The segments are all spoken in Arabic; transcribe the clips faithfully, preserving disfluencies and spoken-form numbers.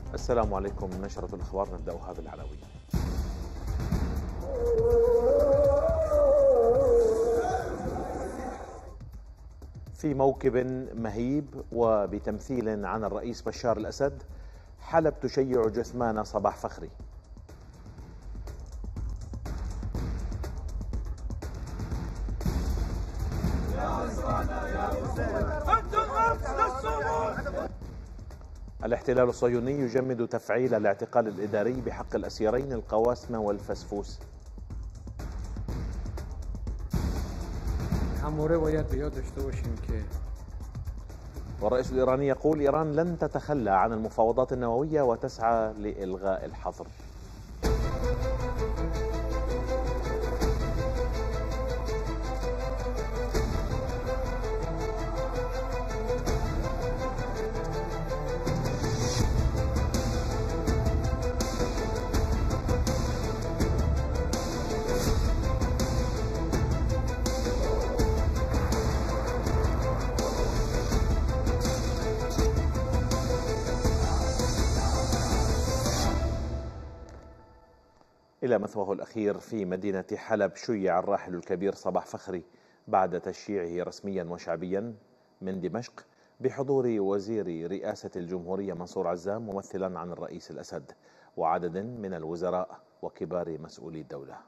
السلام عليكم. نشرة الأخبار نبدأها بالعناوين. في موكب مهيب وبتمثيل عن الرئيس بشار الأسد، حلب تشيع جثمان صباح فخري. الاحتلال الصهيوني يجمد تفعيل الاعتقال الإداري بحق الأسيرين القواسمة والفسفوس. والرئيس الإيراني يقول إيران لن تتخلى عن المفاوضات النووية وتسعى لإلغاء الحظر. إلى مثواه الأخير في مدينة حلب، شيع الراحل الكبير صباح فخري بعد تشييعه رسميا وشعبيا من دمشق بحضور وزير رئاسة الجمهورية منصور عزام ممثلا عن الرئيس الأسد وعدد من الوزراء وكبار مسؤولي الدولة.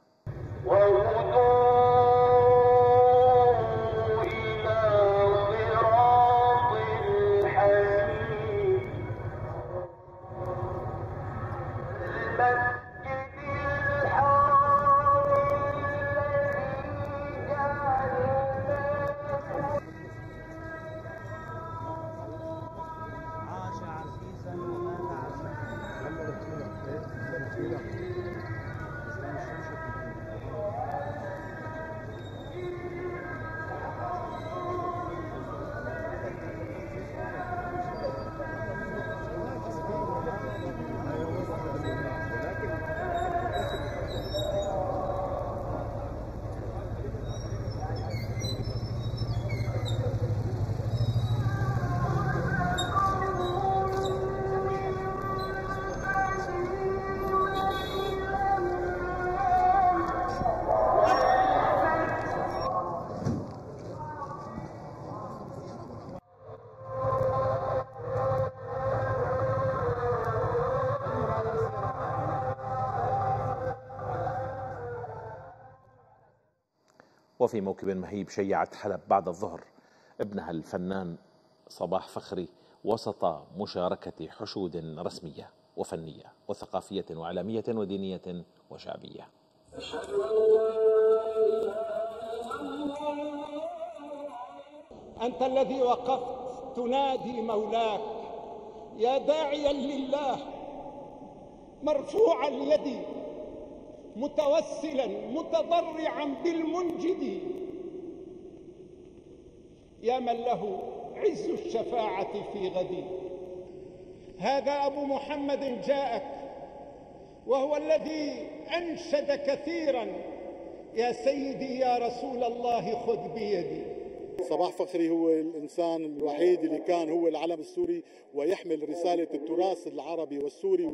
وفي موكب مهيب، شيعت حلب بعد الظهر ابنها الفنان صباح فخري وسط مشاركة حشود رسمية وفنية وثقافية وإعلامية ودينية وشعبية. أنت الذي وقفت تنادي مولاك يا داعيا لله مرفوع اليد متوسلا متضرعا بالمنجد، يا من له عز الشفاعة في غد. هذا أبو محمد جاءك وهو الذي أنشد كثيرا يا سيدي يا رسول الله خذ بيدي. صباح فخري هو الإنسان الوحيد اللي كان هو العلم السوري ويحمل رسالة التراث العربي والسوري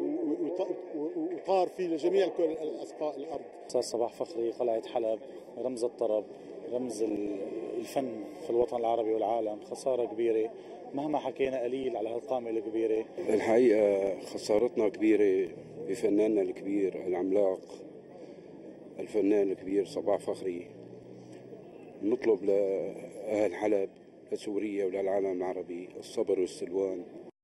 وطار فيه لجميع أسقاء الأرض. أستاذ صباح فخري قلعة حلب، رمز الطرب، رمز الفن في الوطن العربي والعالم. خسارة كبيرة مهما حكينا قليل على هالقامة الكبيرة. الحقيقة خسارتنا كبيرة بفناننا الكبير العملاق الفنان الكبير صباح فخري. نطلب لأهل حلب لسوريا وللعالم العربي الصبر والسلوان.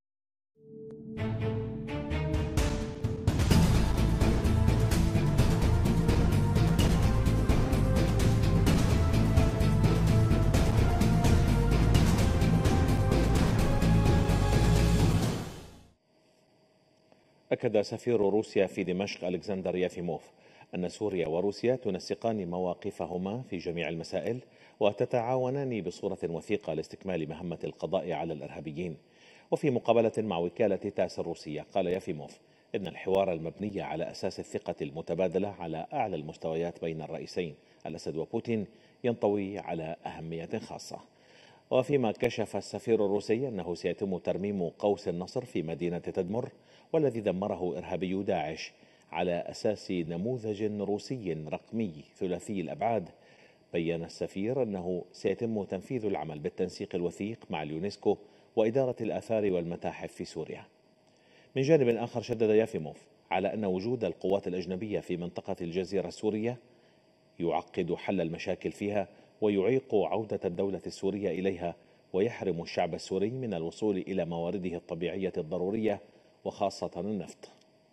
أكد سفير روسيا في دمشق ألكسندر يافيموف أن سوريا وروسيا تنسقان مواقفهما في جميع المسائل وتتعاونان بصورة وثيقة لاستكمال مهمة القضاء على الإرهابيين. وفي مقابلة مع وكالة تاس الروسية قال يافيموف إن الحوار المبني على أساس الثقة المتبادلة على أعلى المستويات بين الرئيسين الأسد وبوتين ينطوي على أهمية خاصة. وفيما كشف السفير الروسي أنه سيتم ترميم قوس النصر في مدينة تدمر والذي دمره إرهابي داعش على أساس نموذج روسي رقمي ثلاثي الأبعاد، بيّن السفير أنه سيتم تنفيذ العمل بالتنسيق الوثيق مع اليونسكو وإدارة الآثار والمتاحف في سوريا. من جانب آخر شدد يافيموف على أن وجود القوات الأجنبية في منطقة الجزيرة السورية يعقد حل المشاكل فيها ويعيق عودة الدولة السورية إليها ويحرم الشعب السوري من الوصول إلى موارده الطبيعية الضرورية وخاصة النفط.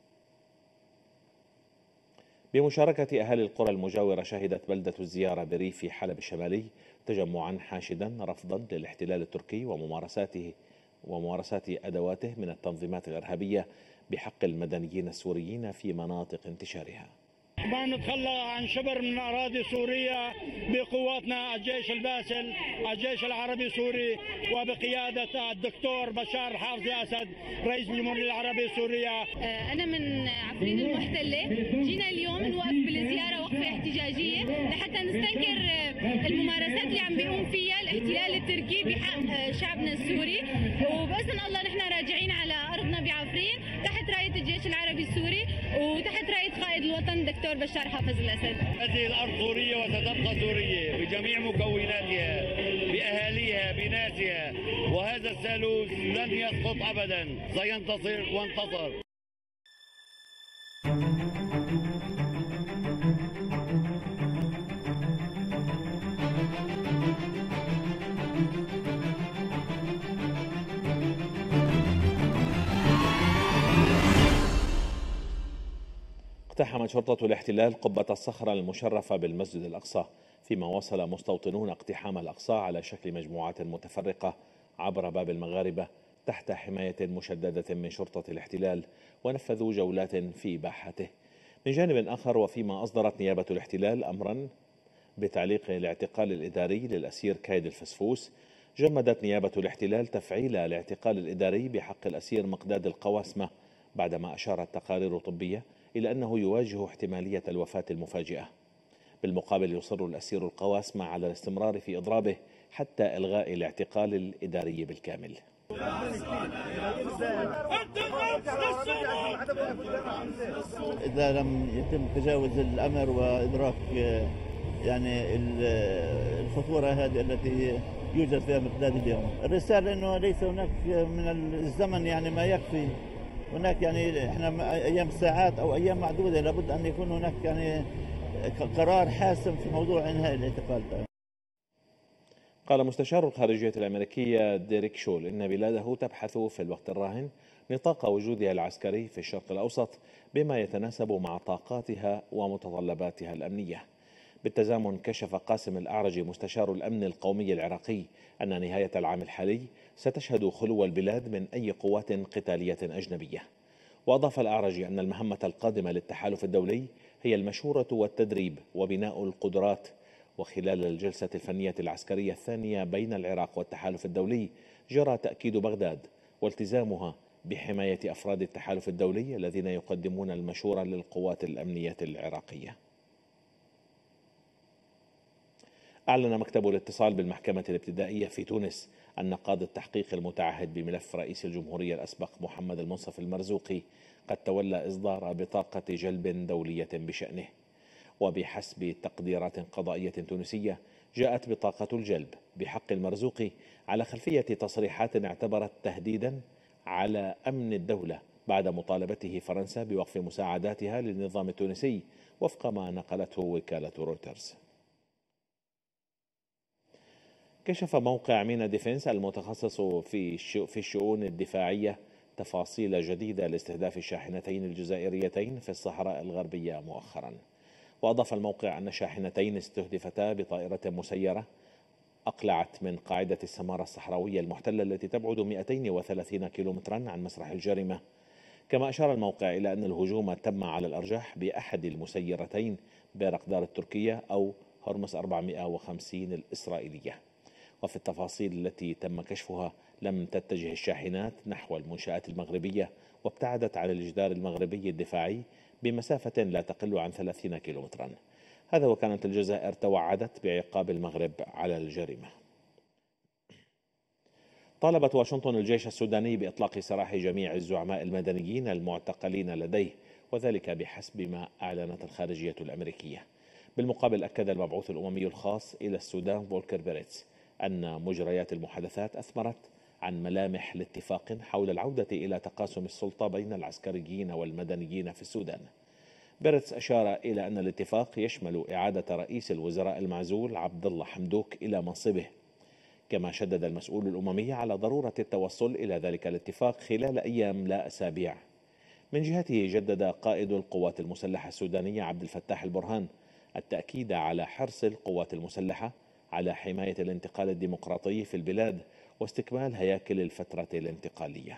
بمشاركة أهالي القرى المجاورة شهدت بلدة الزيارة بريف حلب الشمالي تجمعا حاشدا رفضا للاحتلال التركي وممارساته وممارسات أدواته من التنظيمات الإرهابية بحق المدنيين السوريين في مناطق انتشارها. ما نتخلى عن شبر من أراضي سوريا بقواتنا الجيش الباسل الجيش العربي السوري وبقيادة الدكتور بشار الحافظ الأسد رئيس الجمهورية العربية السورية. أنا من عفرين المحتلة، جينا اليوم نوقف بالزيارة وقفة احتجاجية لحتى نستنكر الممارسات اللي عم بيقوم فيها الاحتلال التركي بحق شعبنا السوري، وبإذن الله نحن راجعين على أرضنا بعفرين تحت راية الجيش العربي السوري وتحت راية قائد الوطن دكتور بشار حافظ الأسد. هذه الأرض سورية وستبقى سورية بجميع مكوناتها بأهاليها بناسها، وهذا الثالوث لن يسقط أبدا، سينتصر وانتصر. اقتحمت شرطة الاحتلال قبة الصخرة المشرفة بالمسجد الأقصى، فيما واصل مستوطنون اقتحام الأقصى على شكل مجموعات متفرقة عبر باب المغاربة تحت حماية مشددة من شرطة الاحتلال، ونفذوا جولات في باحته. من جانب آخر، وفيما أصدرت نيابة الاحتلال أمرا بتعليق الاعتقال الإداري للأسير كايد الفسفوس، جمدت نيابة الاحتلال تفعيل الاعتقال الإداري بحق الأسير مقداد القواسمة، بعدما أشارت تقارير طبية إلى أنه يواجه احتمالية الوفاة المفاجئة. بالمقابل، يصر الأسير القواسمة على الاستمرار في إضرابه حتى إلغاء الاعتقال الإداري بالكامل. إذا لم يتم تجاوز الأمر وإدراك يعني الخطورة هذه التي يوجد فيها مقداد اليوم، الرسالة أنه ليس هناك من الزمن يعني ما يكفي، هناك يعني احنا ايام ساعات او ايام معدوده، لابد ان يكون هناك يعني قرار حاسم في موضوع انهاء الاعتقال. قال مستشار الخارجيه الامريكيه ديريك شول ان بلاده تبحث في الوقت الراهن نطاق وجودها العسكري في الشرق الاوسط بما يتناسب مع طاقاتها ومتطلباتها الامنيه. بالتزامن، كشف قاسم الأعرج مستشار الأمن القومي العراقي أن نهاية العام الحالي ستشهد خلو البلاد من أي قوات قتالية أجنبية. وأضاف الأعرج أن المهمة القادمة للتحالف الدولي هي المشورة والتدريب وبناء القدرات. وخلال الجلسة الفنية العسكرية الثانية بين العراق والتحالف الدولي، جرى تأكيد بغداد والتزامها بحماية أفراد التحالف الدولي الذين يقدمون المشورة للقوات الأمنية العراقية. أعلن مكتب الاتصال بالمحكمة الابتدائية في تونس أن قاضي التحقيق المتعهد بملف رئيس الجمهورية الأسبق محمد المنصف المرزوقي قد تولى إصدار بطاقة جلب دولية بشأنه. وبحسب تقديرات قضائية تونسية، جاءت بطاقة الجلب بحق المرزوقي على خلفية تصريحات اعتبرت تهديدا على أمن الدولة بعد مطالبته فرنسا بوقف مساعداتها للنظام التونسي، وفق ما نقلته وكالة رويترز. كشف موقع مينا ديفنس المتخصص في في الشؤون الدفاعية تفاصيل جديدة لاستهداف الشاحنتين الجزائريتين في الصحراء الغربية مؤخرا. وأضاف الموقع أن شاحنتين استهدفتا بطائرة مسيرة أقلعت من قاعدة السمارة الصحراوية المحتلة التي تبعد مئتين وثلاثين كيلومترا عن مسرح الجريمة. كما أشار الموقع إلى أن الهجوم تم على الأرجح بأحد المسيرتين بيرقدار التركية أو هرمس أربعمئة وخمسين الإسرائيلية. وفي التفاصيل التي تم كشفها، لم تتجه الشاحنات نحو المنشآت المغربية، وابتعدت عن الجدار المغربي الدفاعي بمسافة لا تقل عن ثلاثين كيلومترا. هذا وكانت الجزائر توعدت بعقاب المغرب على الجريمة. طالبت واشنطن الجيش السوداني بإطلاق سراح جميع الزعماء المدنيين المعتقلين لديه، وذلك بحسب ما أعلنت الخارجية الأمريكية. بالمقابل أكد المبعوث الأممي الخاص إلى السودان فولكر بيرتس أن مجريات المحادثات أثمرت عن ملامح لاتفاق حول العودة إلى تقاسم السلطة بين العسكريين والمدنيين في السودان. بيرتس أشار إلى أن الاتفاق يشمل إعادة رئيس الوزراء المعزول عبد الله حمدوك إلى منصبه، كما شدد المسؤول الأممي على ضرورة التوصل إلى ذلك الاتفاق خلال أيام لا أسابيع. من جهته جدد قائد القوات المسلحة السودانية عبد الفتاح البرهان التأكيد على حرص القوات المسلحة على حماية الانتقال الديمقراطي في البلاد واستكمال هياكل الفترة الانتقالية.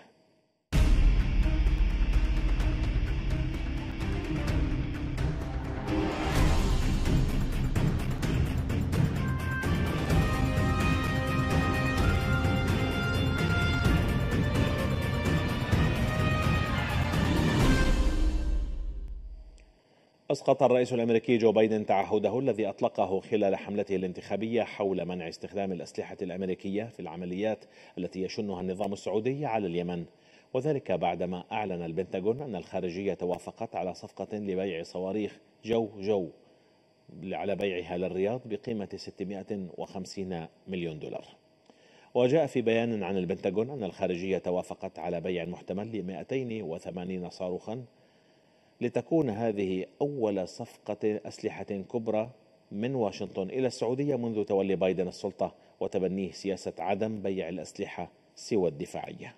أسقط الرئيس الأمريكي جو بايدن تعهده الذي أطلقه خلال حملته الانتخابية حول منع استخدام الأسلحة الأمريكية في العمليات التي يشنها النظام السعودي على اليمن، وذلك بعدما أعلن البنتاغون أن الخارجية وافقت على صفقة لبيع صواريخ جو جو على بيعها للرياض بقيمة ستمائة وخمسين مليون دولار. وجاء في بيان عن البنتاغون أن الخارجية وافقت على بيع محتمل ل مائتين وثمانين صاروخا، لتكون هذه أول صفقة أسلحة كبرى من واشنطن إلى السعودية منذ تولي بايدن السلطة وتبنيه سياسة عدم بيع الأسلحة سوى الدفاعية.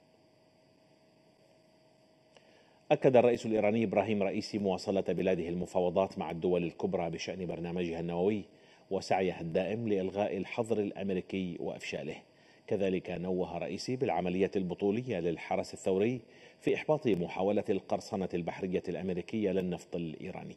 أكد الرئيس الإيراني إبراهيم رئيسي مواصلة بلاده المفاوضات مع الدول الكبرى بشأن برنامجها النووي وسعيها الدائم لإلغاء الحظر الأمريكي وإفشاله. كذلك نوه رئيسي بالعملية البطولية للحرس الثوري في إحباط محاولة القرصنة البحرية الأمريكية للنفط الإيراني.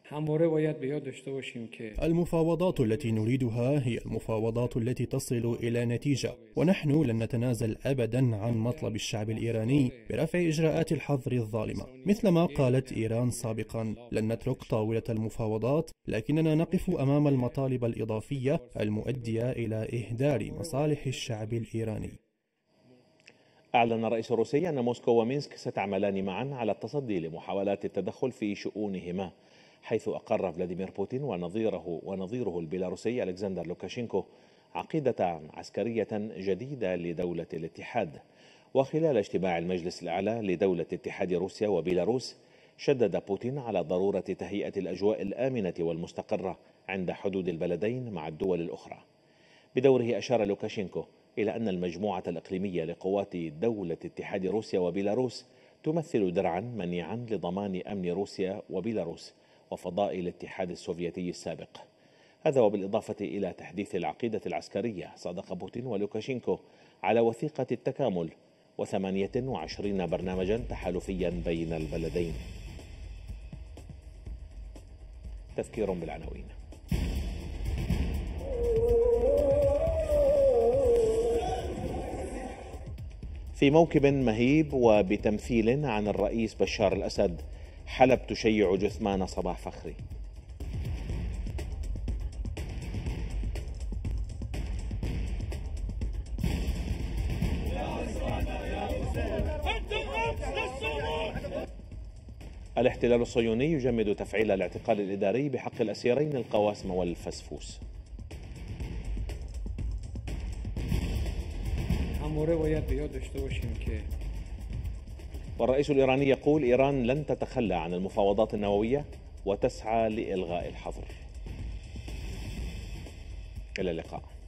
المفاوضات التي نريدها هي المفاوضات التي تصل إلى نتيجة، ونحن لن نتنازل أبدا عن مطلب الشعب الإيراني برفع إجراءات الحظر الظالمة. مثلما قالت إيران سابقا، لن نترك طاولة المفاوضات، لكننا نقف أمام المطالب الإضافية المؤدية إلى إهدار مصالح الشعب الإيراني. أعلن الرئيس الروسي أن موسكو ومينسك ستعملان معا على التصدي لمحاولات التدخل في شؤونهما، حيث أقر فلاديمير بوتين ونظيره ونظيره البيلاروسي ألكسندر لوكاشينكو عقيدة عسكرية جديدة لدولة الاتحاد. وخلال اجتماع المجلس الأعلى لدولة اتحاد روسيا وبيلاروس، شدد بوتين على ضرورة تهيئة الأجواء الآمنة والمستقرة عند حدود البلدين مع الدول الأخرى. بدوره أشار لوكاشينكو إلى أن المجموعة الإقليمية لقوات دولة اتحاد روسيا وبيلاروس تمثل درعا منيعا لضمان أمن روسيا وبيلاروس وفضاء الاتحاد السوفيتي السابق. هذا وبالإضافة إلى تحديث العقيدة العسكرية، صادق بوتين ولوكاشينكو على وثيقة التكامل وثمانية وعشرين برنامجا تحالفيا بين البلدين. تذكير بالعناوين. في موكب مهيب وبتمثيل عن الرئيس بشار الأسد، حلب تشيع جثمان صباح فخري. الاحتلال الصهيوني يجمد تفعيل الاعتقال الإداري بحق الأسيرين القواسم والفسفوس. والرئيس الإيراني يقول إيران لن تتخلى عن المفاوضات النووية وتسعى لإلغاء الحظر. إلى اللقاء.